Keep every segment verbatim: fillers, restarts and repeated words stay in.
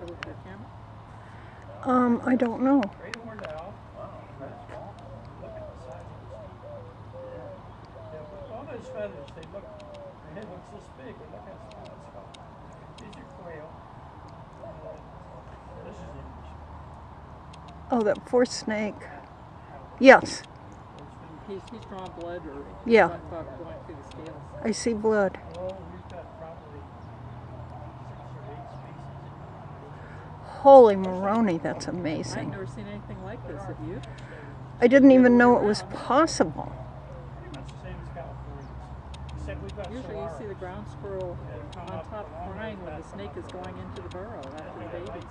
with your camera? Um, I don't know. Great horned owl. Wow, that's small. Look at the size of his teeth. Yeah. Yeah, but all those feathers, they look, their head looks this big, but look how small it's got. These are quail. Uh, this is English. Oh, that poor snake. Yes. He's, he's drawn blood or Yeah. blood going through the scales. I see blood. Oh, we've got probably six or eight species. Holy Moroni, that's I've amazing. never seen anything like this, have you? I didn't even know it was possible. Pretty much the same as California. Except we've got Usually you see the ground squirrel Yeah, on top crying when the snake is going into the burrow after the babies.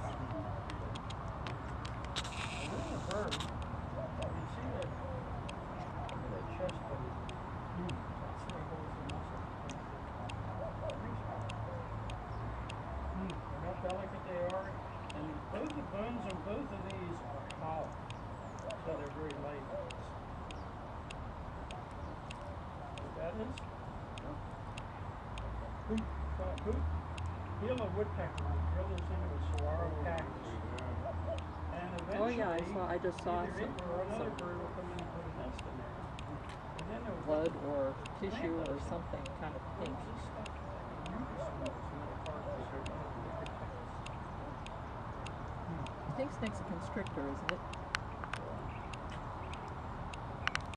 This is a bird. You see that? Look at that chest bone. Mm. That's where it holds the muscle. Mm. How delicate they are. And both the bones on both of these are hollow. So they're very light. What that is? Hoop. Uh, hoop. Heel of woodpecker would drill this into a saguaro cactus. And eventually, Oh yeah, I saw. I just saw either it some, or another some bird will come in and put a nest in there. And then there was blood or tissue or something kind of pink. this stuff, like mucus molds in the part of the protect us. I think snake's a constrictor, isn't it?